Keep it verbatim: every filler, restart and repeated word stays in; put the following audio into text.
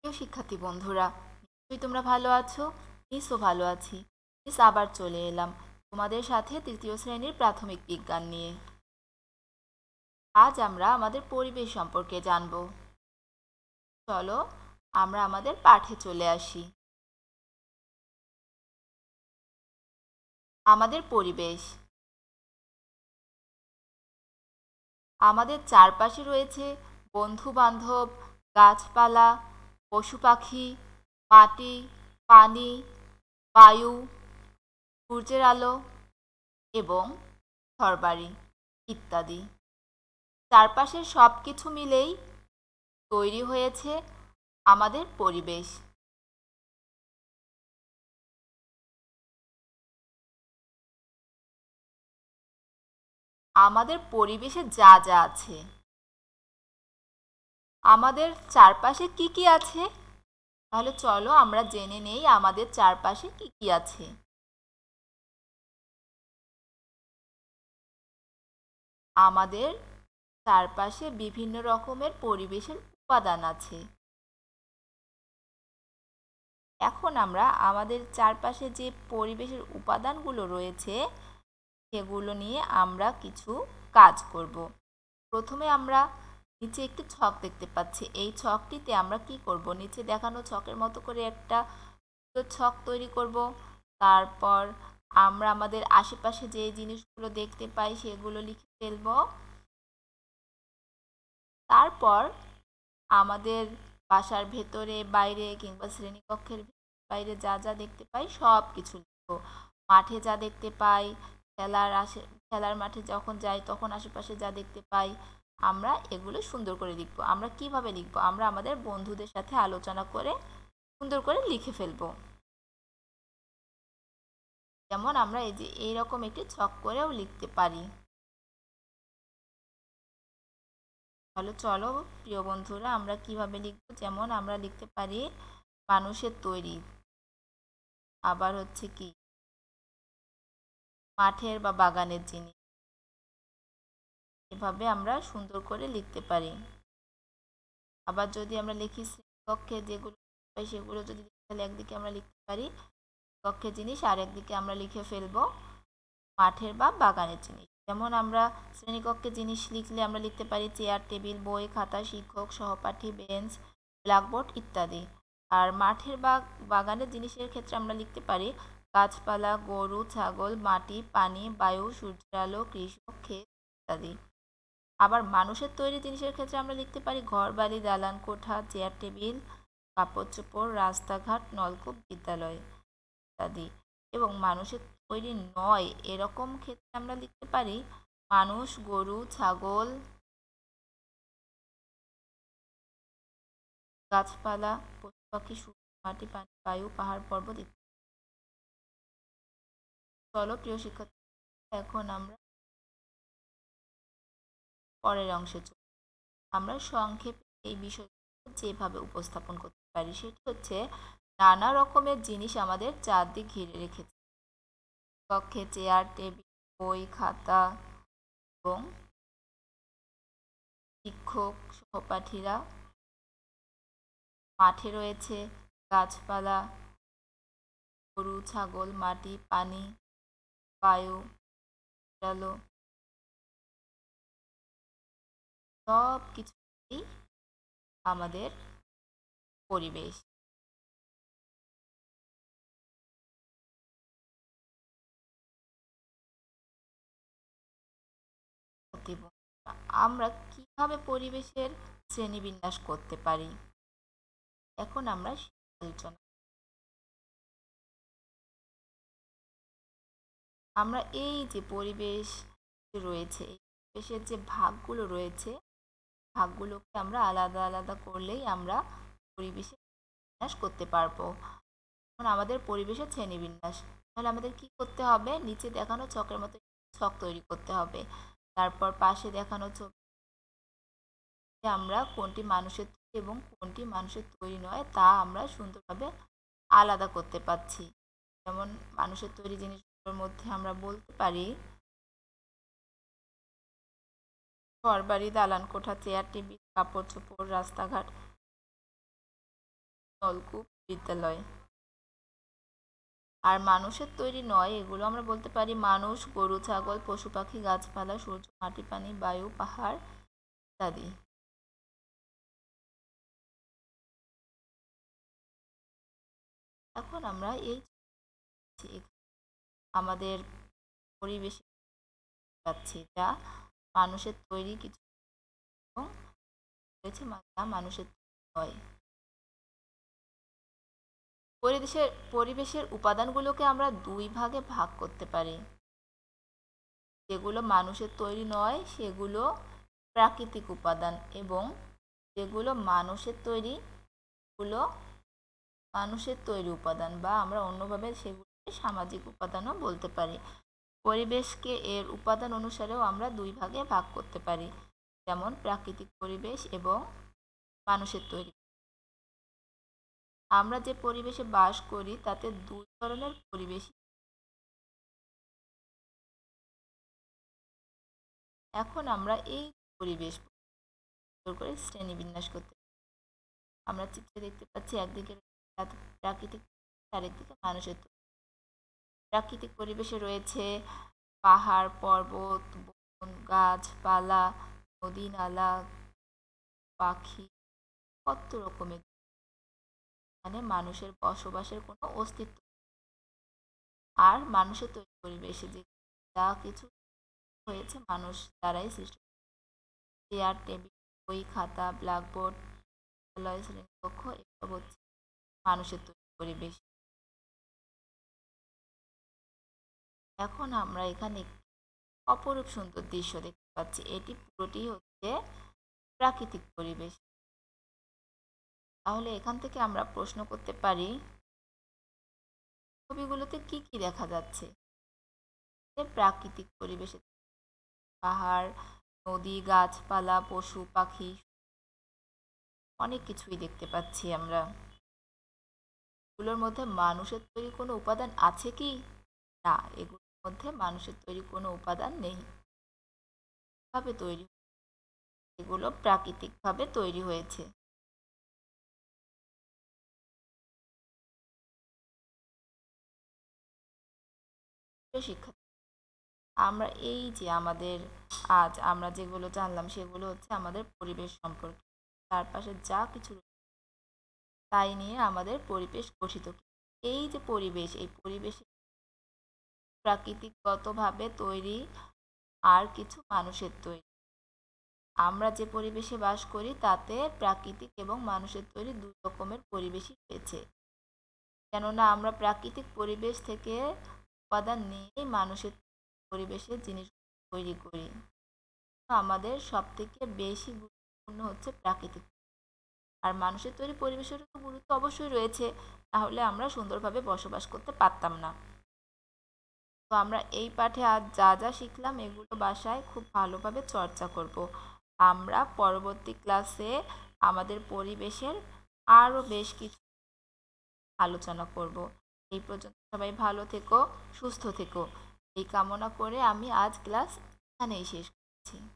প্রিয় শিক্ষার্থী বন্ধুরা, নিশ্চয়ই তোমরা ভালো আছো। মিসও ভালো আছি। মিস আবার চলে এলাম তোমাদের সাথে তৃতীয় শ্রেণীর প্রাথমিক বিজ্ঞান নিয়ে। আজ আমরা আমাদের পরিবেশ সম্পর্কে জানব। চলো আমরা আমাদের পাঠে চলে আসি। আমাদের পরিবেশ। আমাদের চারপাশে রয়েছে বন্ধু বান্ধব, গাছপালা, পশু পাখি, মাটি, পানি, বায়ু, সূর্যের আলো এবং ঘরবাড়ি ইত্যাদি। চারপাশের সব কিছু মিলেই তৈরি হয়েছে আমাদের পরিবেশ। আমাদের পরিবেশে যা যা আছে, আমাদের চারপাশে কি কি আছে, তাহলে চলো আমরা জেনে নেই আমাদের চারপাশে কি কি আছে। আমাদের চারপাশে বিভিন্ন রকমের পরিবেশের উপাদান আছে। এখন আমরা আমাদের চারপাশে যে পরিবেশের উপাদানগুলো রয়েছে সেগুলো নিয়ে আমরা কিছু কাজ করব। প্রথমে আমরা নিচে একটি ছক দেখতে পাচ্ছি। এই ছকটিতে আমরা কি করব, নিচে দেখানো ছকের মতো করে একটা ছক তৈরি করব। তারপর আমরা আমাদের আশেপাশে যে জিনিসগুলো দেখতে পাই সেগুলো লিখে ফেলব। তারপর আমাদের বাসার ভেতরে বাইরে কিংবা শ্রেণীকক্ষের বাইরে যা যা দেখতে পাই সব কিছু লিখব। মাঠে যা দেখতে পাই, খেলার আসে খেলার মাঠে যখন যাই তখন আশেপাশে যা দেখতে পাই আমরা এগুলো সুন্দর করে লিখব। আমরা কিভাবে লিখব, আমরা আমাদের বন্ধুদের সাথে আলোচনা করে সুন্দর করে লিখে ফেলব। যেমন আমরা এই যে এইরকম একটি ছক করেও লিখতে পারি। তাহলে চলো প্রিয় বন্ধুরা আমরা কিভাবে লিখব, যেমন আমরা লিখতে পারি মানুষের তৈরি, আবার হচ্ছে কি মাঠের বা বাগানের জিনিস। এভাবে আমরা সুন্দর করে লিখতে পারি। আবার যদি আমরা লিখি শ্রেণীকক্ষে যেগুলো পাই সেগুলো যদি তাহলে একদিকে আমরা লিখতে পারি কক্ষের জিনিস আর একদিকে আমরা লিখে ফেলবো মাঠের বা বাগানের জিনিস। যেমন আমরা শ্রেণীকক্ষে জিনিস লিখলে আমরা লিখতে পারি চেয়ার, টেবিল, বই, খাতা, শিক্ষক, সহপাঠী, বেঞ্চ, ব্ল্যাকবোর্ড ইত্যাদি। আর মাঠের বা বাগানের জিনিসের ক্ষেত্রে আমরা লিখতে পারি গাছপালা, গরু, ছাগল, মাটি, পানি, বায়ু, সূর্যের আলো, কৃষক, ক্ষেত ইত্যাদি। আবার মানুষের তৈরি জিনিসের ক্ষেত্রে আমরা লিখতে পারি ঘর বাড়ি, দালান কোঠা, চেয়ার টেবিল, কাপড় চোপড়, রাস্তাঘাট, নলকূপ, বিদ্যালয় ইত্যাদি। এবং মানুষের তৈরি নয় এরকম ক্ষেত্রে আমরা লিখতে পারি মানুষ, গরু, ছাগল, গাছপালা, পশু পাখি, সূর্য, মাটি, পানি, বায়ু, পাহাড়, পর্বত ইত্যাদি। চলো প্রিয় শিক্ষার্থী, এখন আমরা পরের অংশে চলি। আমরা সংক্ষেপে এই বিষয়গুলো যেভাবে উপস্থাপন করতে পারি সেটি হচ্ছে নানা রকমের জিনিস আমাদের চারদিক ঘিরে রেখেছে। কক্ষে চেয়ার, টেবিল, বই, খাতা এবং শিক্ষক, সহপাঠীরা। মাঠে রয়েছে গাছপালা, গরু, ছাগল, মাটি, পানি, বায়ু, আলো, সব কিছুই আমাদের পরিবেশ। আমরা কিভাবে পরিবেশের শ্রেণীবিন্যাস করতে পারি এখন আমরা আলোচনা। আমরা এই যে পরিবেশ রয়েছে এই পরিবেশের যে ভাগগুলো রয়েছে ভাগগুলোকে আমরা আলাদা আলাদা করলেই আমরা পরিবেশের বিন্যাস করতে পারবো। এখন আমাদের পরিবেশের শ্রেণীবিন্যাস, তাহলে আমাদের কি করতে হবে, নিচে দেখানো ছকের মতো ছক তৈরি করতে হবে। তারপর পাশে দেখানো ছক আমরা কোনটি মানুষের তৈরি এবং কোনটি মানুষের তৈরি নয় তা আমরা সুন্দরভাবে আলাদা করতে পারছি। যেমন মানুষের তৈরি জিনিসগুলোর মধ্যে আমরা বলতে পারি ঘরবাড়ি, দালান কোঠা, চেয়ার টেবিল, কাপড় চোপড়, রাস্তাঘাট নলকূপ, বিদ্যালয়। আর মানুষের তৈরি নয়, এগুলো আমরা বলতে পারি মানুষ, গরু, ছাগল, পশু পাখি, গাছপালা, সূর্য, মাটি, পানি, বায়ু, পাহাড় ইত্যাদি। এখন আমরা এই আমাদের পরিবেশে পাচ্ছি যা মানুষের তৈরি কিছু রয়েছে যা মানুষের হয়। পরিবেশের পরিবেশের উপাদানগুলোকে আমরা দুই ভাগে ভাগ করতে পারি। যেগুলো মানুষের তৈরি নয় সেগুলো প্রাকৃতিক উপাদান, এবং যেগুলো মানুষের তৈরি সেগুলো মানুষের তৈরি উপাদান, বা আমরা অন্যভাবে সেগুলোকে সামাজিক উপাদানও বলতে পারি। পরিবেশকে এর উপাদান অনুসারেও আমরা দুই ভাগে ভাগ করতে পারি, যেমন প্রাকৃতিক পরিবেশ এবং মানুষের তৈরি। আমরা যে পরিবেশে বাস করি তাতে দুই ধরনের পরিবেশ। এখন আমরা এই পরিবেশ করে শ্রেণীবিন্যাস করতে আমরা চিত্রে দেখতে পাচ্ছি একদিকে প্রাকৃতিক, আরেকদিকে মানুষের তৈরি। প্রাকৃতিক পরিবেশে রয়েছে পাহাড়, পর্বত, বন, গাছপালা, নদী, নালা, পাখি, কত রকমের, মানে মানুষের বসবাসের কোনো অস্তিত্ব। আর মানুষের তৈরি পরিবেশে যে যা কিছু হয়েছে মানুষ দ্বারাই সৃষ্টি, চেয়ার, টেবিল, বই, খাতা, ব্ল্যাকবোর্ড, বিদ্যালয়, শ্রেণীকক্ষ, এসব হচ্ছে মানুষের তৈরি পরিবেশ। এখন আমরা এখানে অপরূপ সুন্দর দৃশ্য দেখতে পাচ্ছি, এটি পুরোটি হচ্ছে প্রাকৃতিক পরিবেশ। তাহলে এখান থেকে আমরা প্রশ্ন করতে পারি, ছবিগুলোতে কি কি দেখা যাচ্ছে? প্রাকৃতিক পরিবেশে পাহাড়, নদী, গাছপালা, পশু পাখি, অনেক কিছুই দেখতে পাচ্ছি আমরা। এগুলোর মধ্যে মানুষের তৈরি কোনো উপাদান আছে কি? না, এগুলোর মধ্যে মানুষের তৈরি কোনো উপাদান নেই। ভাবে তৈরি, এগুলো প্রাকৃতিকভাবে তৈরি হয়েছে। শিক্ষা, আমরা এই যে আমাদের আজ আমরা যেগুলো জানলাম সেগুলো হচ্ছে আমাদের পরিবেশ সম্পর্কে, চারপাশে যা কিছু তাই নিয়ে আমাদের পরিবেশ গঠিত। এই যে পরিবেশ, এই পরিবেশে প্রাকৃতিকগতভাবে তৈরি আর কিছু মানুষের তৈরি। আমরা যে পরিবেশে বাস করি তাতে প্রাকৃতিক এবং মানুষের তৈরি দুই রকমের পরিবেশই রয়েছে, কেননা আমরা প্রাকৃতিক পরিবেশ থেকে উপাদান নিয়ে মানুষের পরিবেশের জিনিস তৈরি করি। আমাদের সব থেকে বেশি গুরুত্বপূর্ণ হচ্ছে প্রাকৃতিক, আর মানুষের তৈরি পরিবেশের তো গুরুত্ব অবশ্যই রয়েছে, তাহলে আমরা সুন্দরভাবে বসবাস করতে পারতাম না। তো আমরা এই পাঠে আজ যা যা শিখলাম এগুলো বাসায় খুব ভালোভাবে চর্চা করব। আমরা পরবর্তী ক্লাসে আমাদের পরিবেশের আরও বেশ কিছু আলোচনা করব। এই পর্যন্ত সবাই ভালো থেকো, সুস্থ থেকো, এই কামনা করে আমি আজ ক্লাস এখানেই শেষ করছি।